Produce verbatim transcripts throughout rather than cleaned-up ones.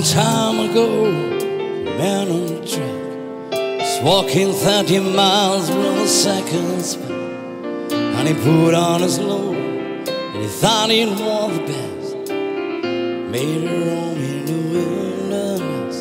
long time ago, a man on the track was walking thirty miles with a second spell, and he put on his load, and he thought he'd want the best, made it roam in the wilderness.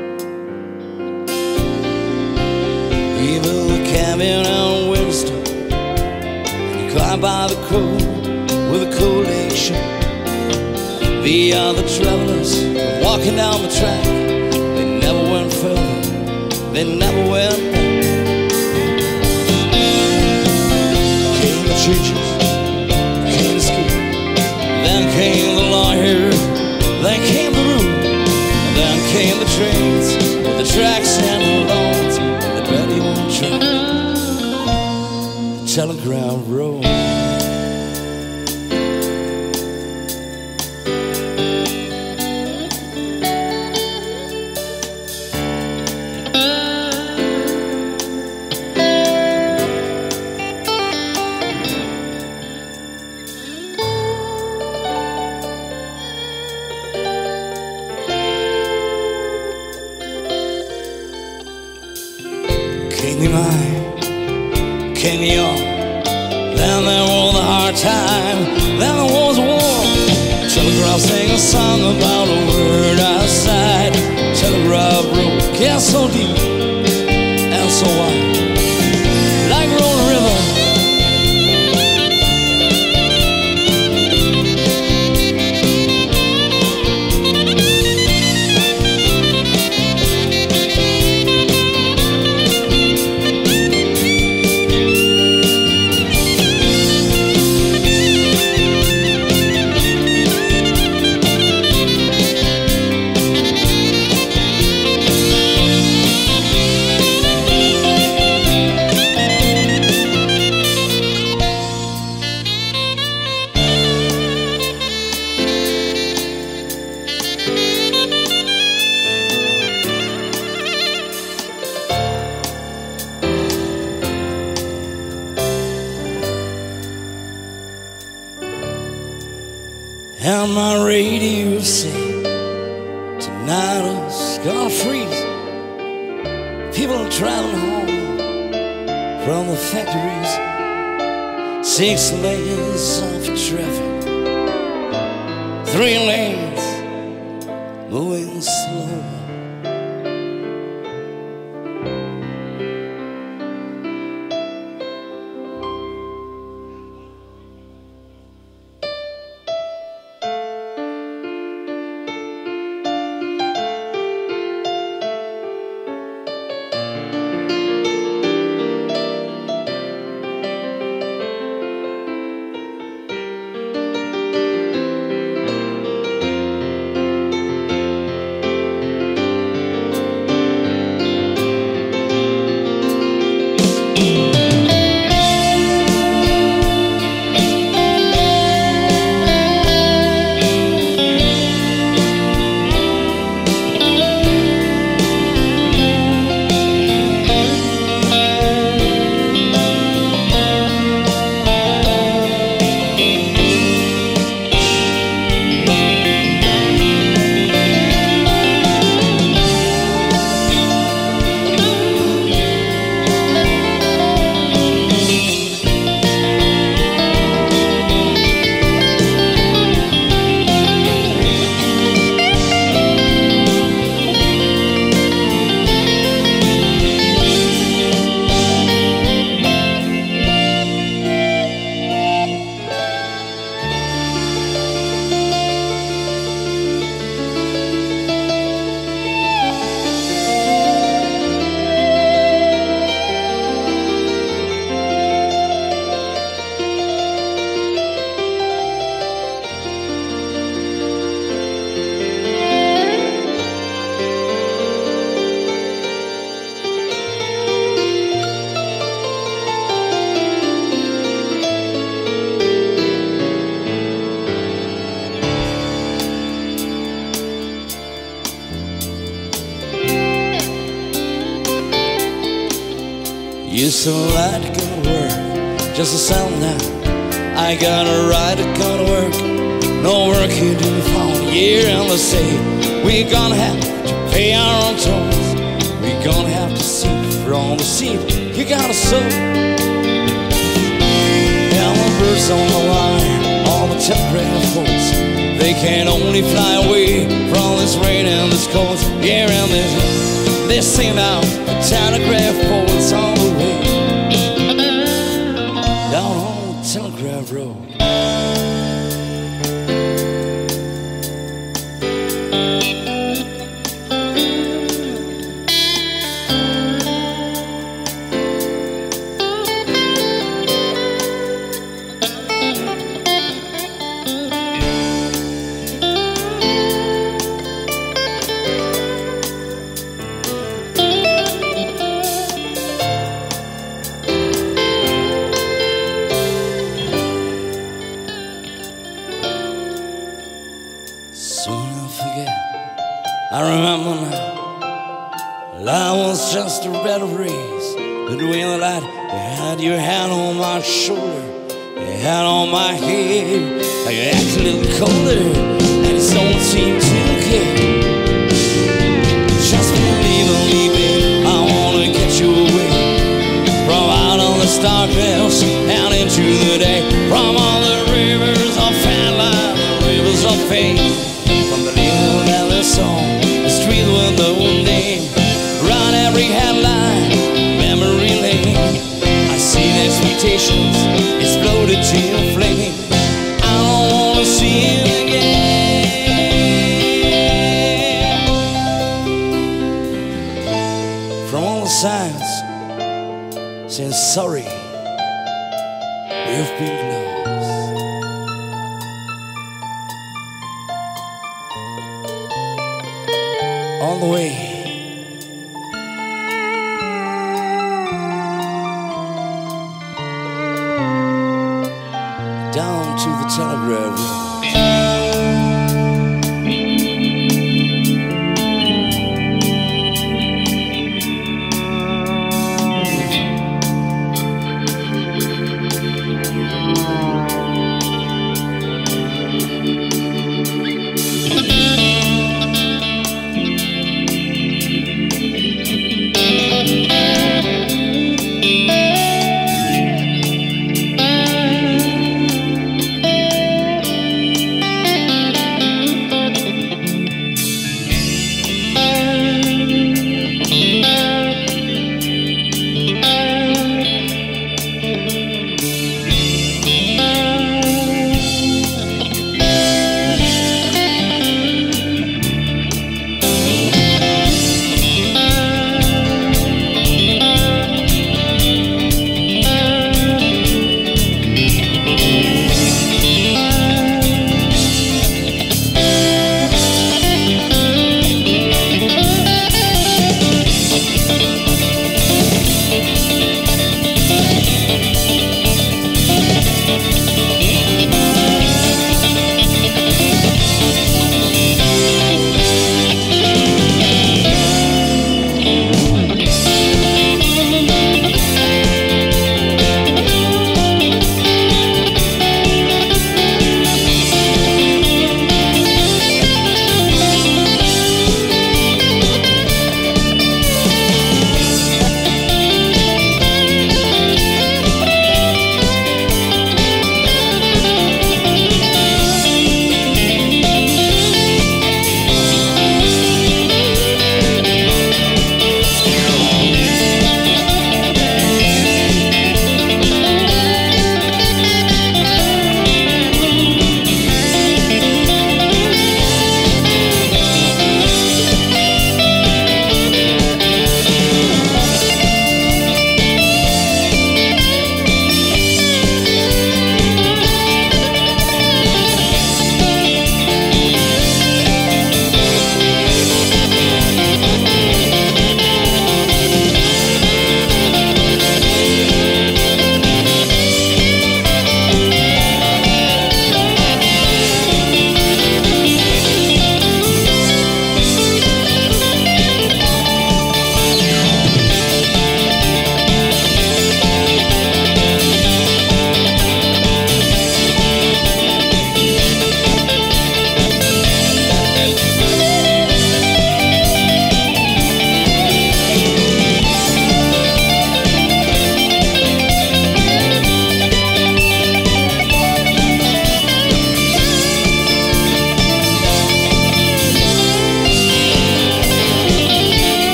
He built a cabin on Winston, and he climbed by the cold with a cold lake shore. The other travelers were walking down the track. They never went further, they never went back. Came the churches, came the school, then came the lawyer, then came the room, and then came the trains with the tracks and the lawns, and the barely one track, the Telegraph Road. King of mine, King of young. Then there was a hard time, then there was a war. Telegraph sang a song about a word outside. Telegraph road gets so deep and so wide, like a rolling river. And my radio said tonight it's gonna freeze. People are traveling home from the factories. Six lanes of traffic, three lanes moving slow. Used to like to go to work just to settle down. I got a right to go to work no work you do for a year, and they say we're gonna have to pay our own tolls. We're gonna have to seek for all the seed you gotta sow. Now the birds on the line, all the telegraph poles, they can only fly away from this rain and this cold. Yeah, and this, they're singing out the telegraph poles on the way down on the telegraph road. Soon I'll forget, I remember now. Life was just a bed of rays between the light. You had your hand on my shoulder, your hand on my head. You acted a little colder, and it don't seem to care. Just believe in me, babe, I wanna get you away from out of this darkness and into the day. From all the rivers of fat line, the rivers of pain. From the little valley song, the street with no name. Round every headline, memory lane. I see the expectations exploded to a flame. I don't wanna see it again. From all the signs saying sorry, we've been close. On the way down to the telegraph road.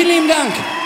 lieben Dank.